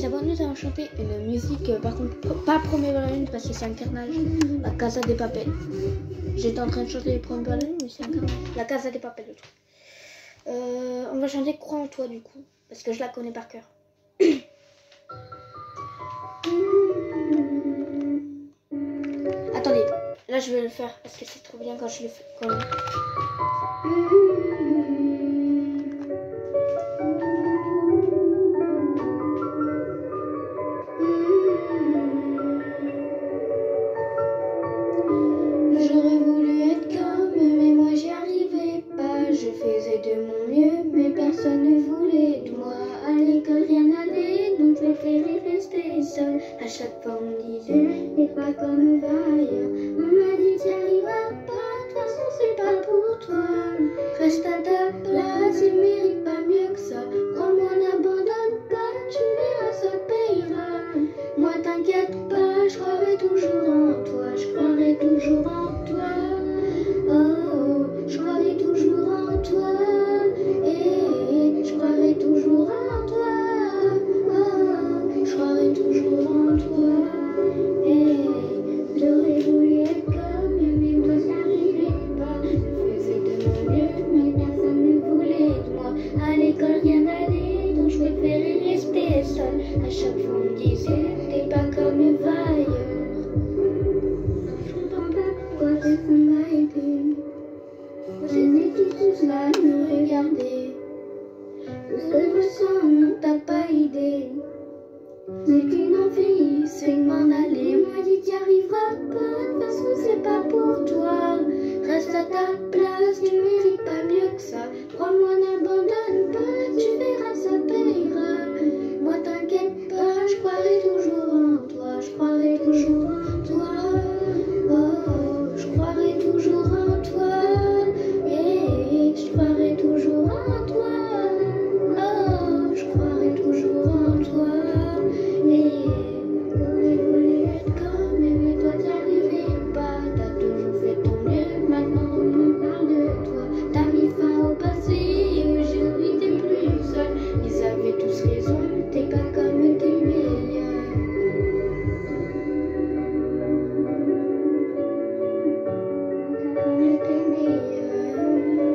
Sabons, nous allons chanter une musique, par contre pas Premier Ballerine parce que c'est un carnage. La Casa de Papel. J'étais en train de chanter les Premier Ballerine, mais c'est un carnage. La Casa de Papel, le truc. On va chanter Crois en toi du coup, parce que je la connais par cœur. Attendez, là je vais le faire parce que c'est trop bien quand je le fais. J'aurais voulu être comme, mais moi j'y arrivais pas. Je faisais de mon mieux, mais personne ne voulait de moi. À l'école rien n'allait, donc je préférais rester seule. À chaque fois on me disait, t'es pas comme va ailleurs. On m'a dit t'y arriveras pas, de toute façon c'est pas pour toi. Reste à ta place, il mérite pas mieux que ça. Crois-moi, n'abandonne pas, tu verras, ça payera. Moi t'inquiète pas, je croirai toujours en toi. Je croirai toujours en toi. Oh, oh, je croirai toujours en toi. Et je croirai toujours en toi. Oh, je croirai toujours en toi. Et j'aurais voulu être comme, mais moi j'y arrivais pas. Je faisais de mon mieux, mais personne ne voulait de moi. À l'école rien n'allait, donc je préférais rester seule. À chaque fois on me disait, t'es pas comme va ailleurs. Je comprends pas pourquoi personne m'a aidé. Vous étiez tous là à me regarder. Tout ce que je sens, non t'as pas idée. C'est qu'une envie, c'est de m'en aller. Moi dit t'y arriveras pas, de toute façon c'est pas pour toi. Reste à ta place, tu mérites pas mieux que ça. Crois-moi, n'abandonne pas, tu verras, ça payera. Moi t'inquiète pas, je croirai toujours en toi. Je croirai toujours en toi. Oh, oh, je croirai toujours en toi. Et je croirai toujours en toi. Oh, je croirai toujours en toi. Et j'aurais voulu être comme, mais toi t'arrivais pas. T'as toujours fait ton mieux, maintenant on me parle de toi. T'as mis fin au passé, aujourd'hui t'es plus seul. Ils avaient tous raison, t'es pas comme tes meilleurs. On était meilleurs.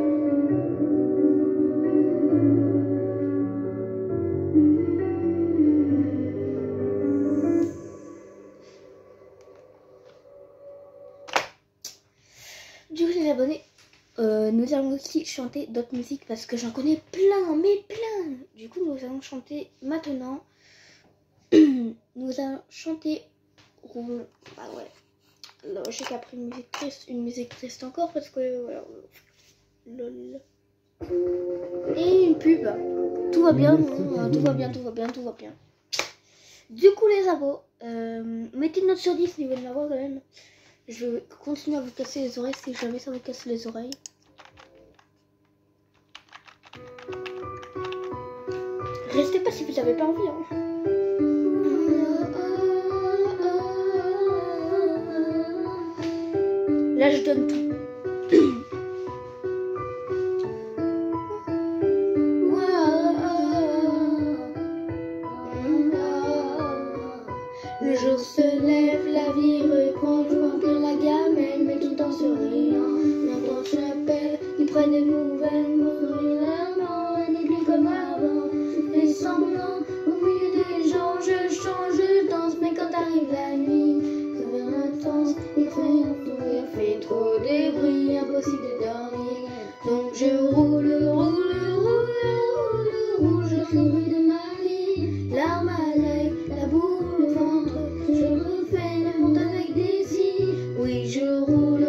Du coup les abonnés, nous allons aussi chanter d'autres musiques parce que j'en connais plein, mais plein. Du coup nous allons chanter maintenant. Nous allons chanter Roule. Bah ouais. Là, j'ai pas pris une musique triste encore parce que voilà. Lol. Et une pub. Tout va bien, tout va bien, tout va bien, tout va bien. Du coup les abos, mettez une note sur 10 niveau de la voix quand même. Je vais continuer à vous casser les oreilles si jamais ça vous casse les oreilles. Restez pas si vous n'avez pas envie. Hein. Là je donne tout. Le jour se lève, la vie reprend, je remplis la gamelle, mais tout en souriant. Longtemps j'appelle, ils prennent des nouvelles, mon sourire elle n'est plus comme avant. Je fais semblant, au milieu des gens, je chante, je danse, mais quand arrive la nuit, ça devient intense, il fait trop de bruit, impossible de dormir. Donc je roule, je souris de ma vie, larmes à l'œil, la boule, le ventre, je refais le monde avec des si. Oui, je roule,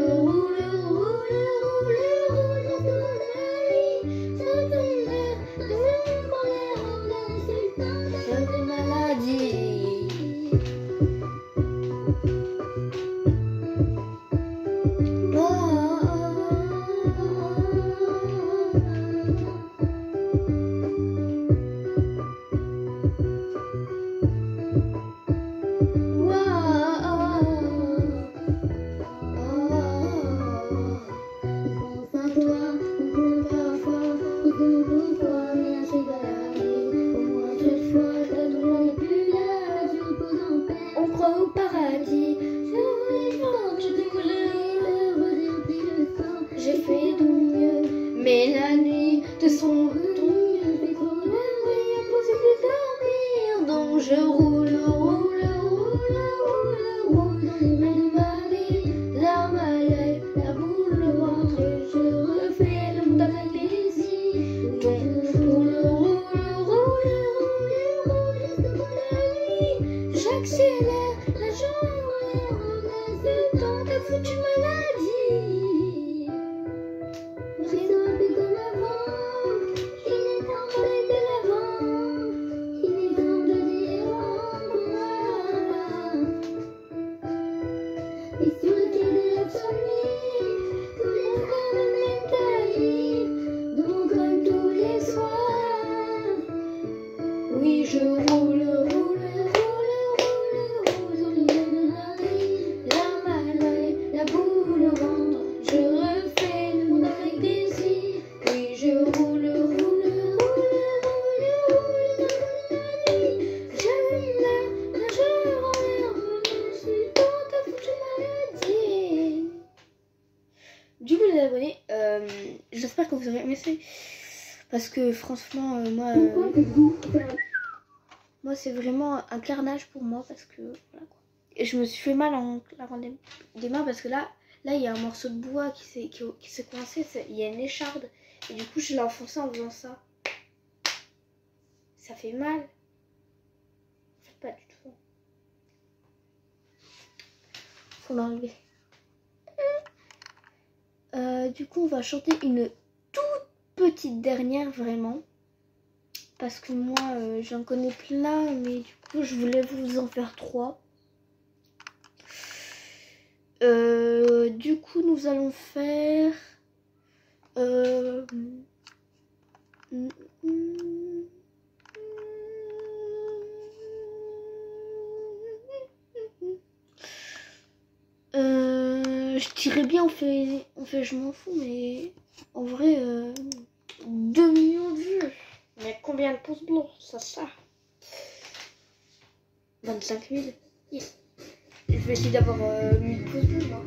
dans la vie, ça fait l'air, je prends l'air en insultant, ça fait maladie. Pourquoi, mais c'est pas la vie. Au moins cette fois, ta douleur n'est plus là. je roule, roule, roule, roule, roule. Dans ma vie, larmes à l'œil, la boule au ventre. Je refais le monde avec plaisir. Je roule, roule, roule, roule, roule. Dans la nuit, j'accélère, la jambe remet dans ta foutue maladie. Brise-moi plus comme avant, il est temps d'aller de l'avant, il est temps de dire au revoir. Et sur le quai de l'insomnie, tous les frères me mettent à lit, donc comme tous les soirs. Oui, je roule, roule, roule, roule, roule, de la rue, larmes à l'œil, la boule au ventre. Je refais le monde avec plaisir. Oui, je roule, roule, roule, roule, roule, dans la nuit. J'allume la nageur en l'air, je suis dans ta foutue maladie. Du coup, les abonnés, j'espère que vous aurez aimé ça. Parce que franchement, moi c'est vraiment un carnage pour moi parce que voilà quoi. Et je me suis fait mal en claquant des mains parce que là il y a un morceau de bois qui s'est coincé, il y a une écharde et du coup je l'ai enfoncé en faisant ça. Ça fait mal. En fait pas du tout. Faut l'enlever. Du coup on va chanter une toute petite dernière vraiment. Parce que moi, j'en connais plein, mais du coup, je voulais vous en faire 3. Du coup, nous allons faire... je dirais bien, on fait je m'en fous, mais en vrai, 2 millions de vues. Mais combien de pouces bleus? Ça 25 000. Yes. Je vais essayer d'avoir 1000 pouces bleus, moi.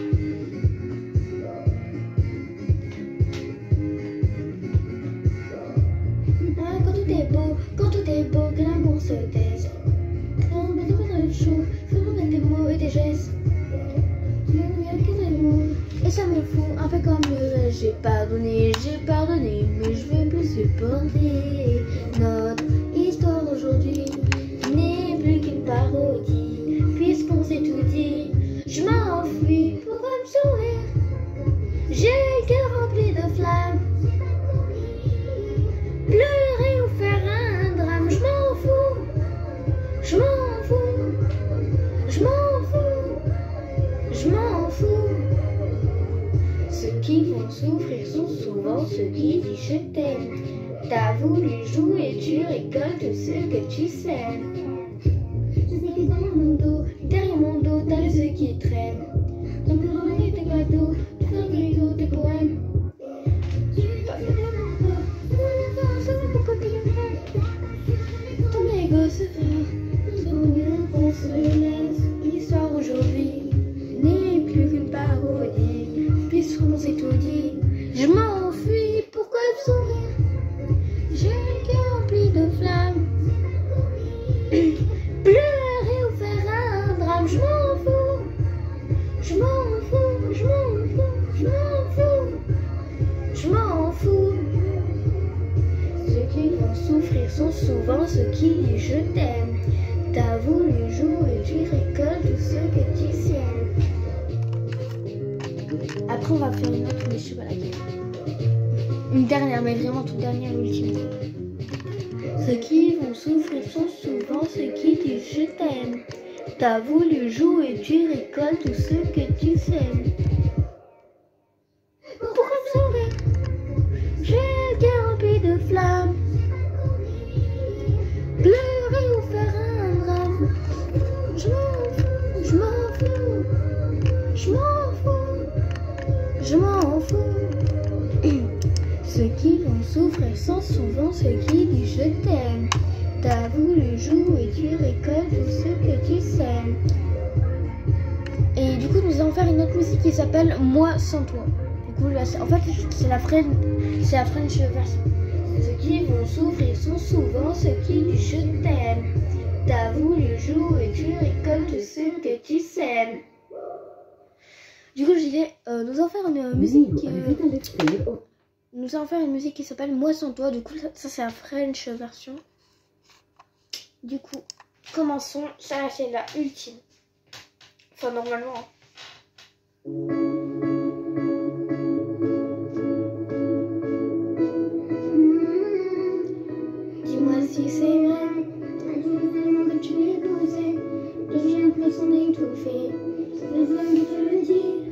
Ah, quand tout est beau, que l'amour se taise. Quand on met le chaud, faut remettre des mots et des gestes. Et ça me fout un peu comme le j'ai pardonné, mais je veux plus supporter. Notre histoire aujourd'hui n'est plus qu'une parodie, puisqu'on s'est tout dit. Je m'enfuis, pourquoi me sourire? J'ai le cœur rempli de flammes. Pleurer ou faire un drame, je m'en fous, je m'en fous, je m'en fous, je m'en fous. Ceux qui vont souffrir sont souvent ceux qui disent je t'aime. T'as voulu jouer, tu récoltes ce que tu sèmes. Je sais que derrière mon dos, t'as ceux qui traînent. Donc tu remets tes cadeaux, tu fais un griot, tes poèmes. Ton ego se fait, ton mieux qu'on se laisse. L'histoire aujourd'hui n'est plus qu'une parodie, puisqu'on s'est tout dit. Je m'enfuis, pourquoi me sourire? J'ai le cœur rempli de flammes. Pleurer ou faire un drame, je m'en fous, je m'en fous, je m'en fous, je m'en fous, je m'en fous. Ceux qui vont souffrir sont souvent ceux qui disent je t'aime. T'as voulu jouer, tu récoltes tout ce que tu sèmes. Après on va faire une autre, mais je sais pas laquelle. Une dernière, mais vraiment toute dernière, ultime. Ceux qui vont souffrir sont souvent ceux qui disent je t'aime. T'as voulu jouer, tu récoltes tout ce que tu sèmes. Pourquoi me sauver? J'ai le cœur rempli de flammes. Pleurer ou faire un drame, je m'en fous, je m'en fous, je m'en fous, je m'en fous. Ceux qui vont souffrir sont souvent ceux qui disent je t'aime. T'as voulu jouer, tu récoltes tout ce que tu sèmes. Et du coup nous allons faire une autre musique qui s'appelle Moi sans toi. Du coup là, en fait c'est la French version. Ceux qui vont souffrir sont souvent ceux qui disent je t'aime. Du coup, je disais, nous allons faire une musique. Nous allons faire une musique qui s'appelle Moi sans toi. Du coup, ça c'est la French version. Du coup, commençons. Ça c'est la ultime. Enfin, normalement. Dis-moi si c'est vrai. Que tu m'es posé. J'ai l'impression d'étouffer. Les hommes qui te le disent.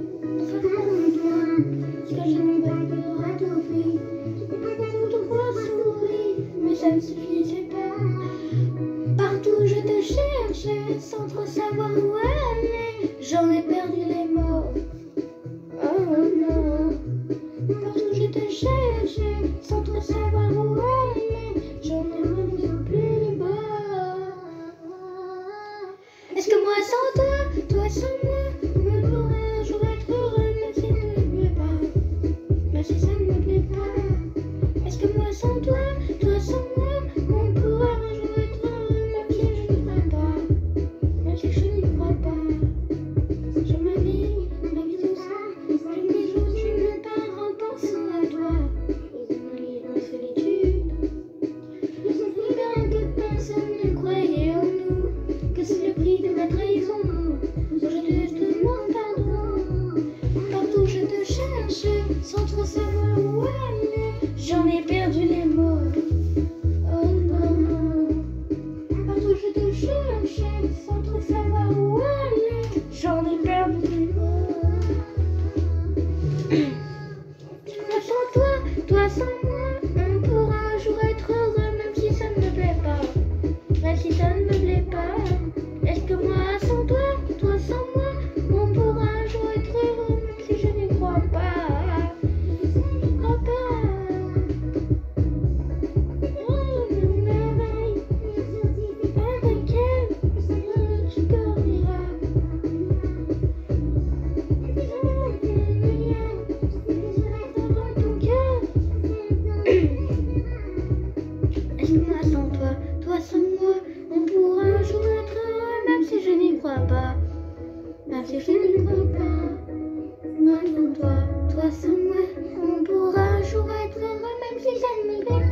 Ce que je n'ai pas pu rattraper, tout quoi sourire, mais ça ne suffisait pas. Partout je te cherchais, sans trop savoir où aller. J'en ai perdu les mots. Oh non. Partout je te cherchais, sans trop savoir où aller. J'en ai même de plus bas. Est-ce que moi sans toi, toi sans moi, on pourra un jour être heureux, même si ça ne me plaît pas, même si ça ne me plaît pas. Est-ce que moi sans toi, toi sans moi, on pourra un jour être heureux, même si je n'y crois pas, même si je n'y crois pas. Sur ma vie tout ça, j'aime les jours où je me pars en pensant à toi. Ils ont mis dans la solitude, ils ont fait bien que personne ne croyait en nous, que c'est le prix de ma trahison. Je te demande pardon. Partout je te cherche, sans trop savoir où aller. J'en ai perdu les mots. Oh non. Partout je te cherche, sans trop savoir où aller. J'en ai perdu les mots. Moi sans toi, toi sans moi, on pourra un jour être heureux, même si ça ne me plaît pas, même si ça ne me plaît pas. Est-ce que moi sans toi, toi sans moi, on pourra un jour être heureux, même si je n'y crois pas. Je n'y crois pas. Oh, mon merveille, avec elle, tu dormiras. Dans ton cœur. Est-ce que moi sans toi, toi sans moi, on pourra un jour être heureux, même si je n'y crois pas, même si je n'y crois pas. Moi sans toi, toi sans moi, on pourra un jour être heureux, même si ça ne me plaît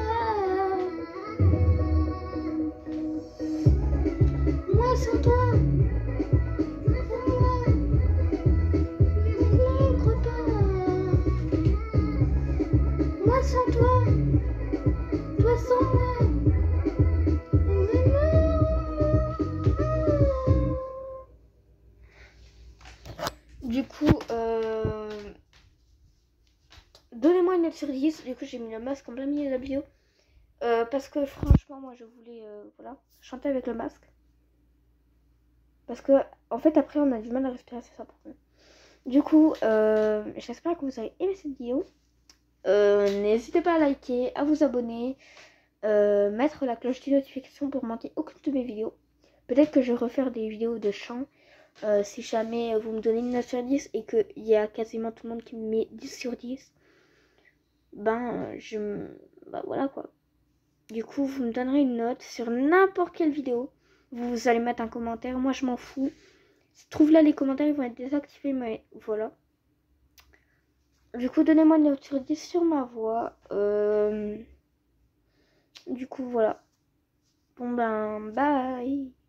pas. Moi sans toi, sans moi, je n'y crois pas. Moi sans toi, toi sans moi. Du coup, donnez-moi une note sur 10. Du coup, j'ai mis le masque en plein milieu de la vidéo. Parce que franchement, moi, je voulais voilà, chanter avec le masque. Parce que, en fait, après, on a du mal à respirer, c'est ça. Du coup, j'espère que vous avez aimé cette vidéo. N'hésitez pas à liker, à vous abonner, mettre la cloche de notification pour manquer aucune de mes vidéos. Peut-être que je vais refaire des vidéos de chant. Si jamais vous me donnez une note sur 10 et qu'il y a quasiment tout le monde qui me met 10 sur 10, ben voilà quoi. Du coup, vous me donnerez une note sur n'importe quelle vidéo. Vous allez mettre un commentaire, moi je m'en fous. Si trouve là les commentaires, ils vont être désactivés, mais voilà. Du coup, donnez-moi une note sur 10 sur ma voix. Du coup, voilà. Bon ben, bye.